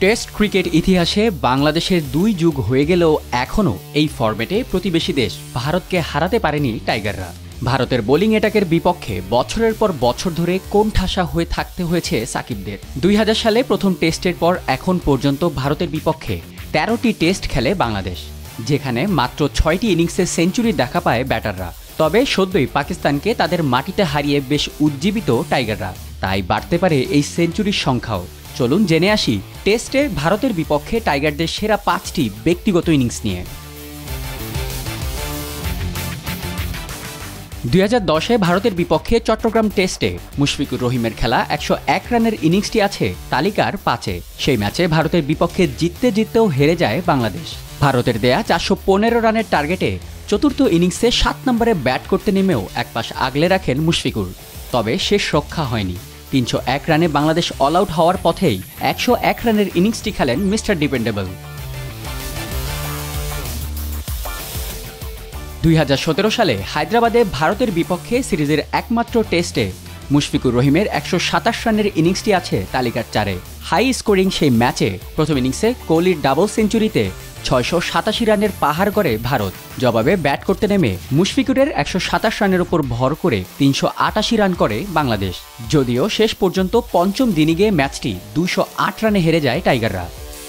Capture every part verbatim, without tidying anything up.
Test cricket ইতিহাসে বাংলাদেশের দুই যুগ হয়ে গেলেও এখনও এই ফরম্যাটে প্রতিবেশী দেশ ভারতকে হারাতে পারেনি টাইগাররা। ভারতের বোলিং অ্যাটাকের বিপক্ষে বছরের পর বছর ধরে কোণঠাসা হয়ে থাকতে হয়েছে সাকিবদের। দুই হাজার সালে প্রথম টেস্টের পর এখন পর্যন্ত ভারতের বিপক্ষে তেরোটি টেস্ট খেলে বাংলাদেশ, যেখানে মাত্র ছয়টি ইনিংসে সেঞ্চুরি দেখা পায় ব্যাটাররা। তবে সদ্যই পাকিস্তানকে তাদের মাটিতে হারিয়ে বেশ উজ্জীবিত টাইগাররা, তাই বাড়তে পারে এই সেঞ্চুরির সংখ্যাও। চলুন জেনে আসি টেস্টে ভারতের বিপক্ষে টাইগারদের সেরা পাঁচটি ব্যক্তিগত ইনিংস নিয়ে। দুই হাজার দশে ভারতের বিপক্ষে চট্টগ্রাম টেস্টে মুশফিকুর রহিমের খেলা একশো এক রানের ইনিংসটি আছে তালিকার পাঁচে। সেই ম্যাচে ভারতের বিপক্ষে জিততে জিততেও হেরে যায় বাংলাদেশ। ভারতের দেয়া চারশো পনেরো রানের টার্গেটে চতুর্থ ইনিংসে সাত নম্বরে ব্যাট করতে নেমেও একপাশ আগলে রাখেন মুশফিকুর, তবে শেষ রক্ষা হয়নি। তিনশো এক রানে বাংলাদেশ অল আউট হওয়ার পথেই একশো এক রানের ইনিংসটি খেলেন মিস্টার ডিপেন্ডেবল। দুই হাজার সতেরো সালে হায়দ্রাবাদে ভারতের বিপক্ষে সিরিজের একমাত্র টেস্টে মুশফিকুর রহিমের একশো সাতাশ রানের ইনিংসটি আছে তালিকার চারে। হাই স্কোরিং সেই ম্যাচে প্রথম ইনিংসে কোহলির ডাবল সেঞ্চুরিতে ছয়শো সাতাশি রানের পাহাড় গড়ে ভারত। জবাবে ব্যাট করতে নেমে মুশফিকুরের একশো সাতাশ রানের উপর ভর করে তিনশো আটাশি রান করে বাংলাদেশ। যদিও শেষ পর্যন্ত পঞ্চম দিনিগে ম্যাচটি দুশো আট রানে হেরে যায় টাইগাররা।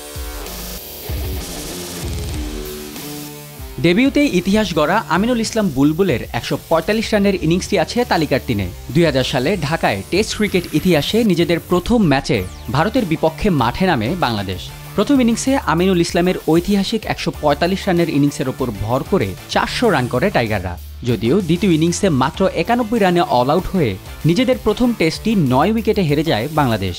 ডেবিউতে ইতিহাস গড়া আমিনুল ইসলাম বুলবুলের একশো পঁয়তাল্লিশ রানের ইনিংসটি আছে তালিকার তিনে। দুই হাজার সালে ঢাকায় টেস্ট ক্রিকেট ইতিহাসে নিজেদের প্রথম ম্যাচে ভারতের বিপক্ষে মাঠে নামে বাংলাদেশ। প্রথম ইনিংসে আমিনুল ইসলামের ঐতিহাসিক একশো পঁয়তাল্লিশ রানের ইনিংসের ওপর ভর করে চারশো রান করে টাইগাররা। যদিও দ্বিতীয় ইনিংসে মাত্র একানব্বই রানে অল আউট হয়ে নিজেদের প্রথম টেস্টটি নয় উইকেটে হেরে যায় বাংলাদেশ।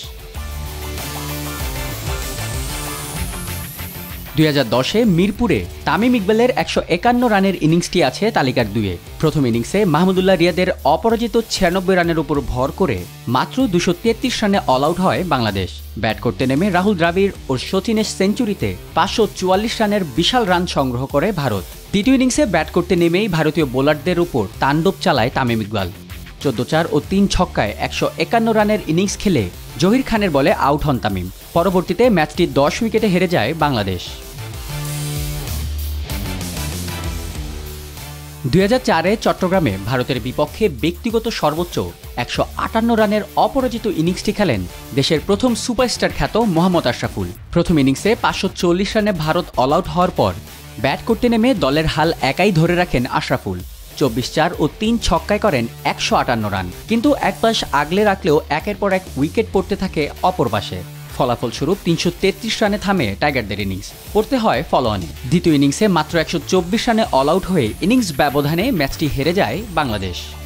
দুই হাজার দশে মিরপুরে তামিম ইকবালের একশো একান্ন রানের ইনিংসটি আছে তালিকার দুয়ে। প্রথম ইনিংসে মাহমুদুল্লাহ রিয়াদের অপরাজিত ছিয়ানব্বই রানের উপর ভর করে মাত্র দুশো তেত্রিশ রানে অল আউট হয় বাংলাদেশ। ব্যাট করতে নেমে রাহুল দ্রাবিড় ও সচিনের সেঞ্চুরিতে পাঁচশো চুয়াল্লিশ রানের বিশাল রান সংগ্রহ করে ভারত। দ্বিতীয় ইনিংসে ব্যাট করতে নেমেই ভারতীয় বোলারদের উপর তাণ্ডব চালায় তামিম ইকবাল। চোদ্দ চার ও তিন ছক্কায় একশো একান্ন রানের ইনিংস খেলে জহির খানের বলে আউট হন তামিম। পরবর্তীতে ম্যাচটি দশ উইকেটে হেরে যায় বাংলাদেশ। দুই হাজার চারে চট্টগ্রামে ভারতের বিপক্ষে ব্যক্তিগত সর্বোচ্চ একশো আটান্ন রানের অপরাজিত ইনিংসটি খেলেন দেশের প্রথম সুপারস্টার খ্যাত মোহাম্মদ আশরাফুল। প্রথম ইনিংসে পাঁচশো চল্লিশ রানে ভারত অল আউট হওয়ার পর ব্যাট করতে নেমে দলের হাল একাই ধরে রাখেন আশরাফুল। চব্বিশ চার ও তিন ছক্কায় করেন একশো আটান্ন রান, কিন্তু এক পাশ আগলে রাখলেও একের পর এক উইকেট পড়তে থাকে অপর পাশে। ফলাফলস্বরূপ তিনশো তেত্রিশ রানে থামে টাইগারদের ইনিংস। পড়তে হয় ফলো অনে। দ্বিতীয় ইনিংসে মাত্র একশো চব্বিশ রানে অল আউট হয়ে ইনিংস ব্যবধানে ম্যাচটি হেরে যায় বাংলাদেশ।